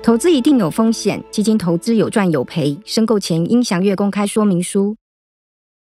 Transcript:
投资一定有风险，基金投资有赚有赔，申购前应详阅公开说明书。